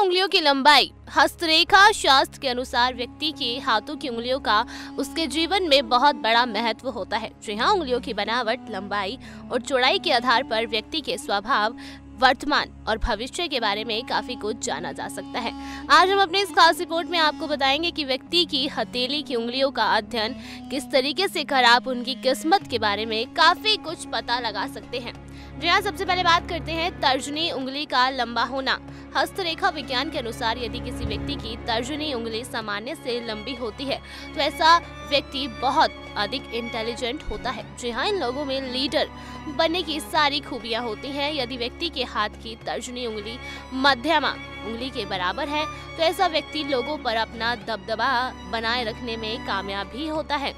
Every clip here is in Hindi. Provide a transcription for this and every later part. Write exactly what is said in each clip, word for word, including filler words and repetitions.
उंगलियों की लंबाई। हस्तरेखा शास्त्र के अनुसार व्यक्ति के हाथों की उंगलियों का उसके जीवन में बहुत बड़ा महत्व होता है। जी हाँ, उंगलियों की बनावट, लंबाई और चौड़ाई के आधार पर व्यक्ति के स्वभाव, वर्तमान और भविष्य के बारे में काफी कुछ जाना जा सकता है। आज हम अपने इस खास रिपोर्ट में आपको बताएंगे कि व्यक्ति की हथेली की उंगलियों का अध्ययन किस तरीके से कर आप उनकी किस्मत के बारे में काफी कुछ पता लगा सकते हैं। जी हाँ, सबसे पहले बात करते हैं तर्जनी उंगली का लंबा होना। हस्तरेखा विज्ञान के अनुसार यदि किसी व्यक्ति की तर्जनी उंगली सामान्य से लंबी होती है तो ऐसा व्यक्ति बहुत अधिक इंटेलिजेंट होता है। जी हाँ, इन लोगों में लीडर बनने की सारी खूबियां होती हैं। यदि व्यक्ति के हाथ की तर्जनी उंगली मध्यमा उंगली के बराबर है तो ऐसा व्यक्ति लोगों पर अपना दबदबा बनाए रखने में कामयाब भी होता है।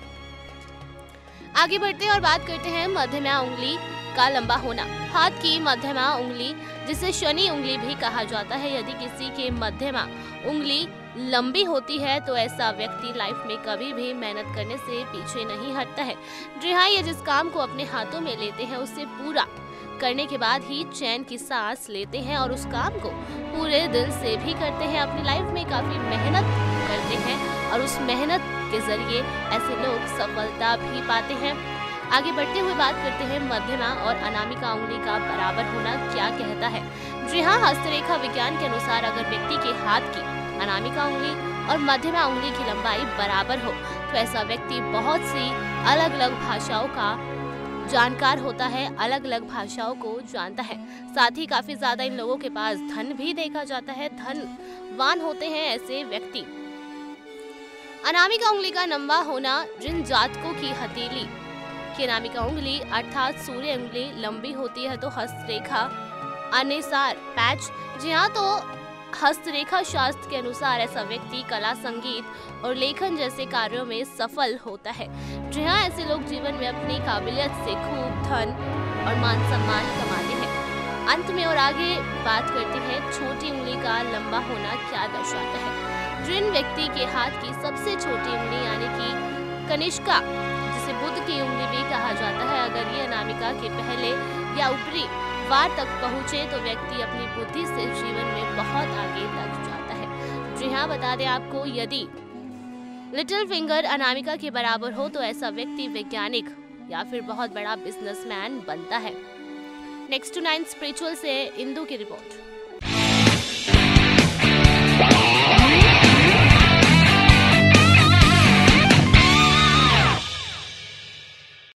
आगे बढ़ते हैं और बात करते हैं मध्यमा उंगली का लंबा होना। हाथ की मध्यमा उंगली, जिसे शनि उंगली भी कहा जाता है, यदि किसी के मध्यमा उंगली लंबी होती है तो ऐसा व्यक्ति लाइफ में कभी भी मेहनत करने से पीछे नहीं हटता है। जी हाँ, ये जिस काम को अपने हाथों में लेते हैं उसे पूरा करने के बाद ही चैन की सांस लेते हैं और उस काम को पूरे दिल से भी करते हैं। अपनी लाइफ में काफी मेहनत करते हैं और उस मेहनत के जरिए ऐसे लोग सफलता भी पाते हैं। आगे बढ़ते हुए बात करते हैं मध्यमा और अनामिका उंगली का बराबर होना क्या कहता है। जी हाँ, हस्तरेखा विज्ञान के अनुसार अगर व्यक्ति के हाथ की अनामिका उंगली और मध्यमा उंगली की लंबाई बराबर हो तो ऐसा व्यक्ति बहुत सी अलग अलग भाषाओं का जानकार होता है, अलग अलग भाषाओं को जानता है। साथ ही काफी ज्यादा इन लोगों के पास धन भी देखा जाता है, धनवान होते हैं ऐसे व्यक्ति। अनामिका उंगली का लंबा होना, जिन जातकों की हथेली की अनामिका उंगली अर्थात सूर्य उंगली लंबी होती है तो हस्तरेखा अनुसार पैच। जी हाँ, तो हस्तरेखा शास्त्र के अनुसार ऐसा व्यक्ति कला, संगीत और लेखन जैसे कार्यों में सफल होता है। जी हाँ, ऐसे लोग जीवन में अपनी काबिलियत से खूब धन और मान सम्मान कमाते हैं। अंत में और आगे बात करते हैं छोटी उंगली का लंबा होना क्या दर्शाता है। जिन व्यक्ति के हाथ की सबसे छोटी उंगली यानी कि कनिष्का, जिसे बुध की उंगली भी कहा जाता है, अगर ये अनामिका के पहले या ऊपरी वार तक पहुंचे तो व्यक्ति अपनी बुद्धि से जीवन में बहुत आगे तक जाता है। जी हाँ, बता दें आपको, यदि लिटिल फिंगर अनामिका के बराबर हो तो ऐसा व्यक्ति वैज्ञानिक या फिर बहुत बड़ा बिजनेसमैन बनता है। नेक्स्ट टू नाइन स्पिरिचुअल से इंदु की रिपोर्ट।